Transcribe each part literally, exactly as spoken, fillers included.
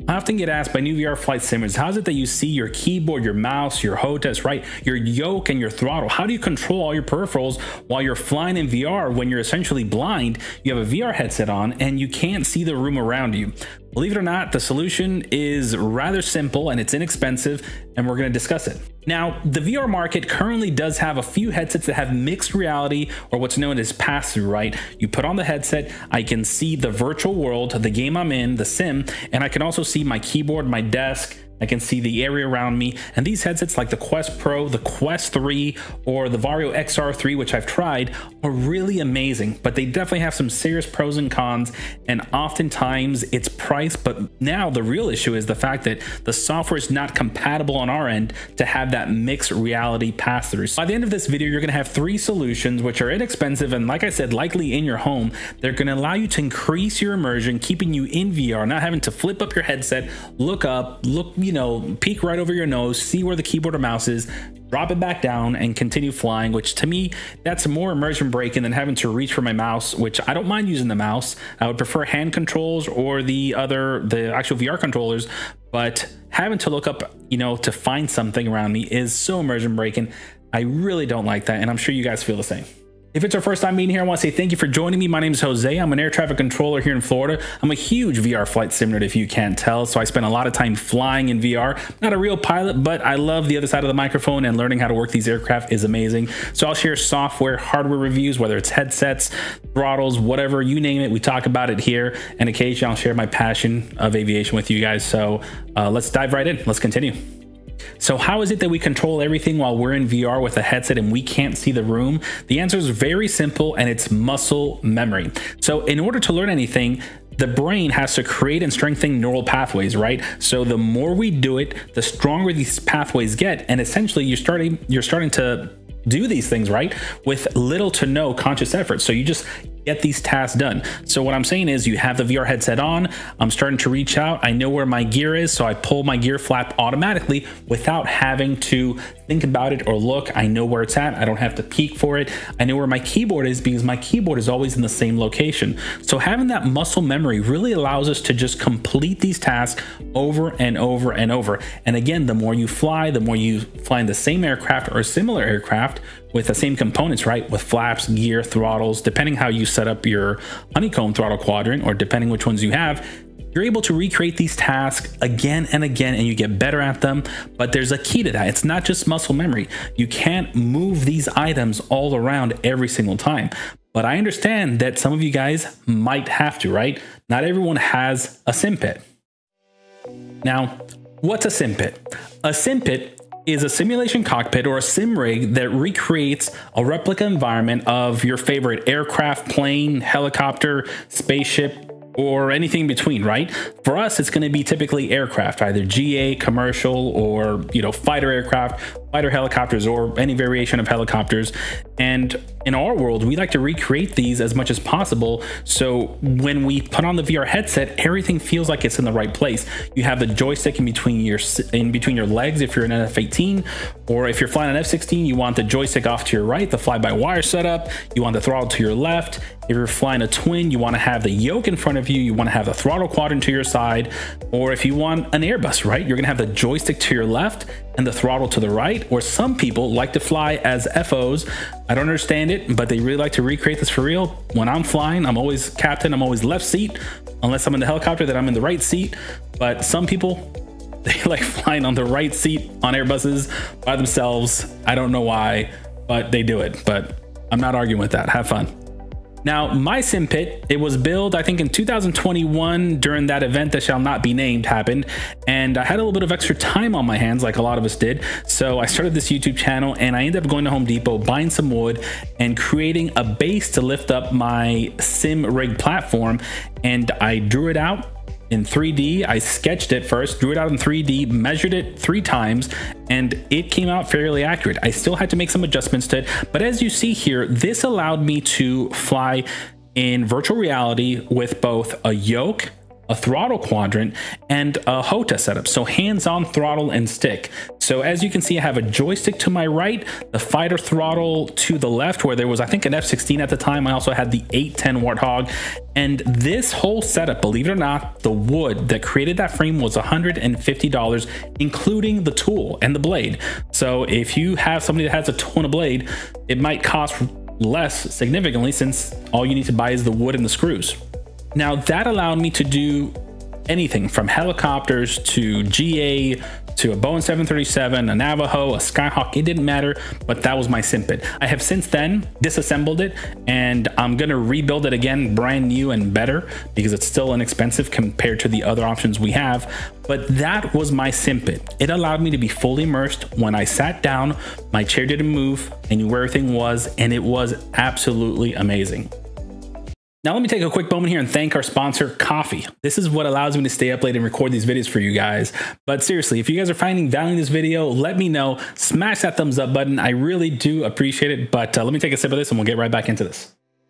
I often get asked by new V R flight simulators, how is it that you see your keyboard, your mouse, your H O T A S, right? Your yoke and your throttle. How do you control all your peripherals while you're flying in V R when you're essentially blind? You have a V R headset on and you can't see the room around you. Believe it or not, the solution is rather simple and it's inexpensive, and we're going to discuss it. Now, the V R market currently does have a few headsets that have mixed reality, or what's known as pass-through, right? You put on the headset, I can see the virtual world, the game I'm in, the sim, and I can also see my keyboard, my desk, I can see the area around me. And these headsets like the Quest Pro, the Quest three, or the Varjo X R three, which I've tried, are really amazing, but they definitely have some serious pros and cons, and oftentimes it's price. But now the real issue is the fact that the software is not compatible on our end to have that mixed reality pass through. So by the end of this video, you're gonna have three solutions which are inexpensive and, like I said, likely in your home. They're gonna allow you to increase your immersion, keeping you in V R, not having to flip up your headset, look up, look, you know, peek right over your nose, see where the keyboard or mouse is, drop it back down and continue flying, which to me, that's more immersion breaking than having to reach for my mouse, which I don't mind using the mouse. I would prefer hand controls or the other, the actual V R controllers, but having to look up, you know, to find something around me is so immersion breaking. I really don't like that, and I'm sure you guys feel the same. If it's our first time being here, I want to say thank you for joining me. My name is Jose. I'm an air traffic controller here in Florida. I'm a huge V R flight sim nerd, if you can't tell. So I spend a lot of time flying in V R. Not a real pilot, but I love the other side of the microphone, and learning how to work these aircraft is amazing. So I'll share software, hardware reviews, whether it's headsets, throttles, whatever, you name it. We talk about it here. And occasionally I'll share my passion of aviation with you guys. So uh, let's dive right in. Let's continue. So how is it that we control everything while we're in V R with a headset and we can't see the room? The answer is very simple, and it's muscle memory. So in order to learn anything, the brain has to create and strengthen neural pathways, right? So the more we do it, the stronger these pathways get, and essentially you're starting you're starting to do these things, right, with little to no conscious effort. So you just get these tasks done. So what I'm saying is, you have the V R headset on, I'm starting to reach out, I know where my gear is, so I pull my gear flap automatically without having to think about it or look. I know where it's at, I don't have to peek for it. I know where my keyboard is because my keyboard is always in the same location. So having that muscle memory really allows us to just complete these tasks over and over and over. And again, the more you fly, the more you fly in the same aircraft or similar aircraft with the same components, right? With flaps, gear, throttles, depending how you set up your honeycomb throttle quadrant, or depending which ones you have, you're able to recreate these tasks again and again, and you get better at them. But there's a key to that. It's not just muscle memory. You can't move these items all around every single time. But I understand that some of you guys might have to, right? Not everyone has a sim pit. Now, what's a sim pit? A sim pit is a simulation cockpit or a sim rig that recreates a replica environment of your favorite aircraft, plane, helicopter, spaceship, or anything in between, right? For us, it's going to be typically aircraft, either G A, commercial, or, you know, fighter aircraft, fighter helicopters, or any variation of helicopters. And in our world, we like to recreate these as much as possible. So when we put on the V R headset, everything feels like it's in the right place. You have the joystick in between your in between your legs if you're in an F eighteen, or if you're flying an F sixteen, you want the joystick off to your right, the fly-by-wire setup. You want the throttle to your left. If you're flying a twin, you want to have the yoke in front of you. You want to have the throttle quadrant to your side. Or if you want an Airbus, right, you're going to have the joystick to your left and the throttle to the right. Or some people like to fly as F Os. I don't understand it, but they really like to recreate this for real. When I'm flying, I'm always captain, I'm always left seat, unless I'm in the helicopter, that I'm in the right seat. But some people, they like flying on the right seat on Airbuses by themselves. I don't know why, but they do it. But I'm not arguing with that. Have fun. Now, my sim pit, it was built, I think, in two thousand twenty-one during that event that shall not be named happened. And I had a little bit of extra time on my hands, like a lot of us did. So I started this YouTube channel, and I ended up going to Home Depot, buying some wood, and creating a base to lift up my sim rig platform. And I drew it out in three D. I sketched it first, drew it out in three D, measured it three times, and it came out fairly accurate. I still had to make some adjustments to it, but as you see here, this allowed me to fly in virtual reality with both a yoke, a throttle quadrant, and a H O T A setup. So hands-on throttle and stick. So as you can see, I have a joystick to my right, the fighter throttle to the left, where there was, I think, an F sixteen at the time. I also had the eight ten Warthog. And this whole setup, believe it or not, the wood that created that frame was one hundred fifty dollars, including the tool and the blade. So if you have somebody that has a tool and a blade, it might cost less significantly, since all you need to buy is the wood and the screws. Now that allowed me to do anything from helicopters to G A to a Boeing seven thirty-seven, a Navajo, a Skyhawk, it didn't matter, but that was my Simpet. I have since then disassembled it, and I'm gonna rebuild it again brand new and better, because it's still inexpensive compared to the other options we have. But that was my Simpet. It allowed me to be fully immersed. When I sat down, my chair didn't move, I knew where everything was, and it was absolutely amazing. Now let me take a quick moment here and thank our sponsor, Coffee. This is what allows me to stay up late and record these videos for you guys. But seriously, if you guys are finding value in this video, let me know. Smash that thumbs up button. I really do appreciate it. But uh, let me take a sip of this and we'll get right back into this.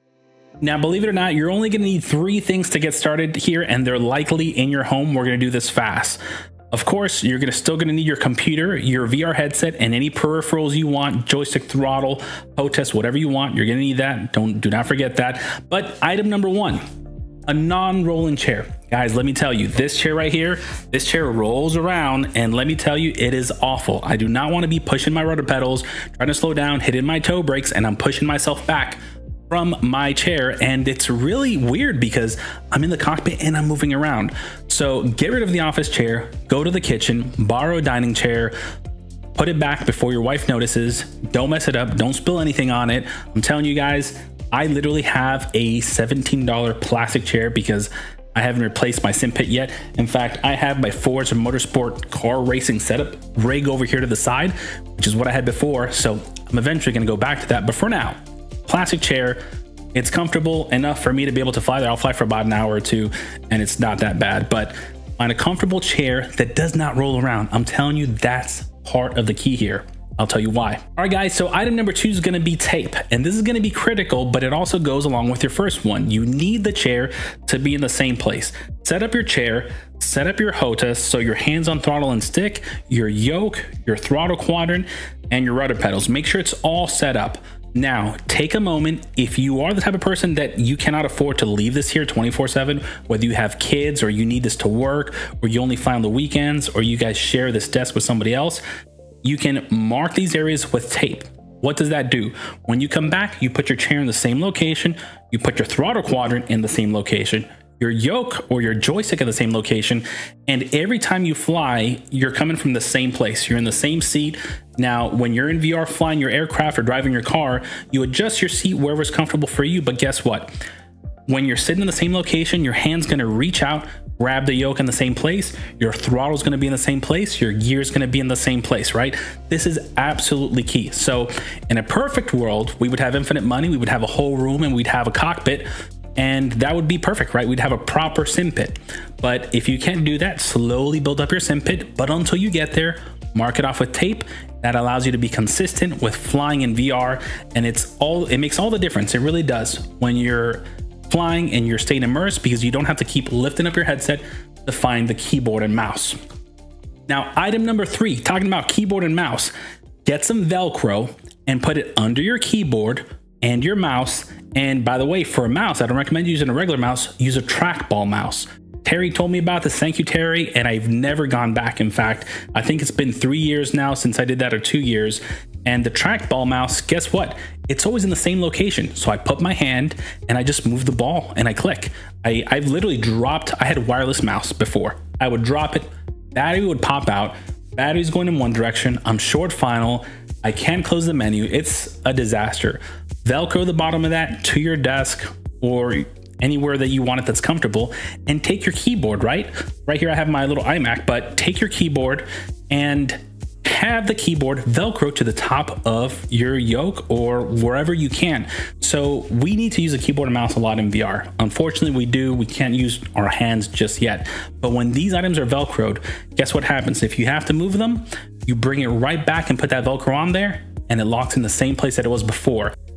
Now, believe it or not, you're only going to need three things to get started here, and they're likely in your home. We're going to do this fast. Of course, you're gonna still going to need your computer, your V R headset, and any peripherals you want, joystick, throttle, H O T A S, whatever you want. You're going to need that. Don't do not forget that. But item number one, a non-rolling chair. Guys, let me tell you, this chair right here, this chair rolls around, and let me tell you, it is awful. I do not want to be pushing my rudder pedals, trying to slow down, hitting my toe brakes, and I'm pushing myself back from my chair, and it's really weird because I'm in the cockpit and I'm moving around. So get rid of the office chair, go to the kitchen, borrow a dining chair, put it back before your wife notices. Don't mess it up, don't spill anything on it. I'm telling you guys, I literally have a seventeen dollar plastic chair because I haven't replaced my Simpet yet. In fact, I have my Forza Motorsport car racing setup rig over here to the side, which is what I had before. So I'm eventually gonna go back to that, but for now, plastic chair. It's comfortable enough for me to be able to fly there. I'll fly for about an hour or two and it's not that bad, but find a comfortable chair that does not roll around. I'm telling you, that's part of the key here. I'll tell you why. All right, guys, so item number two is gonna be tape. And this is gonna be critical, but it also goes along with your first one. You need the chair to be in the same place. Set up your chair, set up your H O T A S, so your hands on throttle and stick, your yoke, your throttle quadrant, and your rudder pedals. Make sure it's all set up. Now, take a moment. If you are the type of person that you cannot afford to leave this here twenty-four seven, whether you have kids or you need this to work, or you only fly on the weekends, or you guys share this desk with somebody else, you can mark these areas with tape. What does that do? When you come back, you put your chair in the same location, you put your throttle quadrant in the same location, your yoke or your joystick in the same location, and every time you fly, you're coming from the same place. You're in the same seat. Now, when you're in V R flying your aircraft or driving your car, you adjust your seat wherever's comfortable for you, but guess what? When you're sitting in the same location, your hand's gonna reach out, grab the yoke in the same place, your throttle's gonna be in the same place, your gear's gonna be in the same place, right? This is absolutely key. So in a perfect world, we would have infinite money, we would have a whole room, and we'd have a cockpit, and that would be perfect, right? We'd have a proper Simpet. But if you can't do that, slowly build up your Simpet, but until you get there, mark it off with tape. That allows you to be consistent with flying in V R, and it's all, it makes all the difference. It really does when you're flying and you're staying immersed, because you don't have to keep lifting up your headset to find the keyboard and mouse. Now, item number three, talking about keyboard and mouse, get some Velcro and put it under your keyboard and your mouse. And by the way, for a mouse, I don't recommend using a regular mouse, use a trackball mouse. Terry told me about this, thank you Terry, and I've never gone back. In fact, I think it's been three years now since I did that, or two years. And the trackball mouse, guess what? It's always in the same location. So I put my hand and I just move the ball and I click. I, I've literally dropped, I had a wireless mouse before. I would drop it, battery would pop out, battery's going in one direction, I'm short final, I can't close the menu, it's a disaster. Velcro the bottom of that to your desk or anywhere that you want it that's comfortable, and take your keyboard, right? Right here I have my little iMac, but take your keyboard and have the keyboard Velcro to the top of your yoke or wherever you can. So we need to use a keyboard and mouse a lot in V R. Unfortunately, we do. We can't use our hands just yet. But when these items are Velcroed, guess what happens? If you have to move them, you bring it right back and put that Velcro on there, and it locks in the same place that it was before.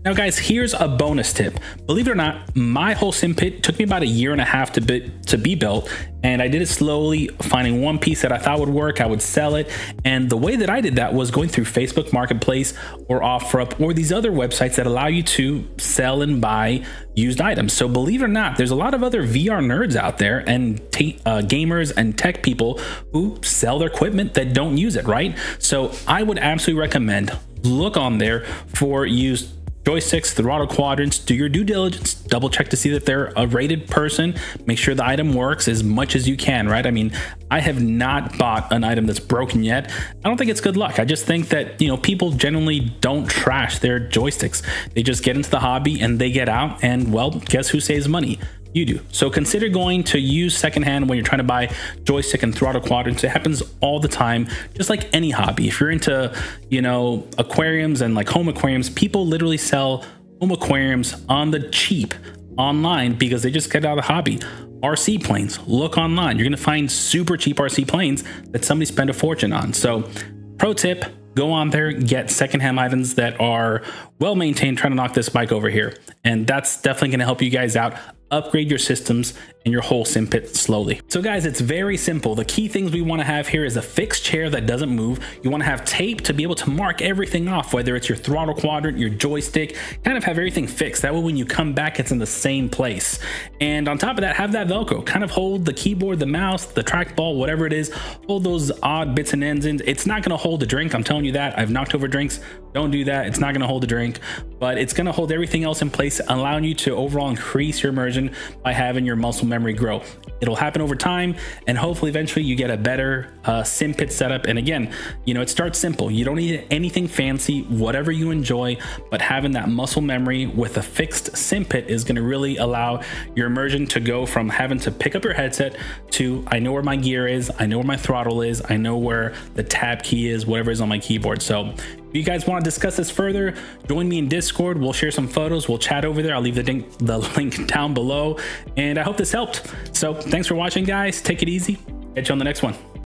Now guys, here's a bonus tip. Believe it or not, my whole sim pit took me about a year and a half to be, to be built, and I did it slowly, finding one piece that I thought would work. I would sell it, and the way that I did that was going through Facebook Marketplace or OfferUp or these other websites that allow you to sell and buy used items. So believe it or not, there's a lot of other V R nerds out there and uh, gamers and tech people who sell their equipment that don't use it, right? So I would absolutely recommend look on there for used joysticks, throttle quadrants. Do your due diligence, double check to see that they're a rated person, make sure the item works as much as you can, right? I mean, I have not bought an item that's broken yet. I don't think it's good luck. I just think that, you know, people generally don't trash their joysticks. They just get into the hobby and they get out, and well, guess who saves money? You do. So consider going to use secondhand when you're trying to buy joystick and throttle quadrants. It happens all the time, just like any hobby. If you're into, you know, aquariums and like home aquariums, people literally sell home aquariums on the cheap online because they just get out of the hobby. R C planes, look online. You're going to find super cheap R C planes that somebody spent a fortune on. So pro tip, go on there, get secondhand items that are well maintained, trying to knock this bike over here. And that's definitely going to help you guys out. Upgrade your systems and your whole sim pit slowly. So guys, it's very simple. The key things we want to have here is a fixed chair that doesn't move. You want to have tape to be able to mark everything off, whether it's your throttle quadrant, your joystick, kind of have everything fixed. That way when you come back, it's in the same place. And on top of that, have that Velcro, kind of hold the keyboard, the mouse, the trackball, whatever it is, hold those odd bits and ends in. It's not going to hold a drink. I'm telling you that. I've knocked over drinks. Don't do that. It's not going to hold a drink, but it's going to hold everything else in place, allowing you to overall increase your immersion by having your muscle memory grow. It'll happen over time, and hopefully eventually you get a better uh, sim pit setup. And again, you know, it starts simple. You don't need anything fancy, whatever you enjoy, but having that muscle memory with a fixed sim pit is going to really allow your immersion to go from having to pick up your headset to, I know where my gear is, I know where my throttle is, I know where the tab key is, whatever is on my keyboard. So if you guys want to discuss this further, join me in Discord. We'll share some photos. We'll chat over there. I'll leave the link, the link down below. And I hope this helped. So thanks for watching, guys. Take it easy. Catch you on the next one.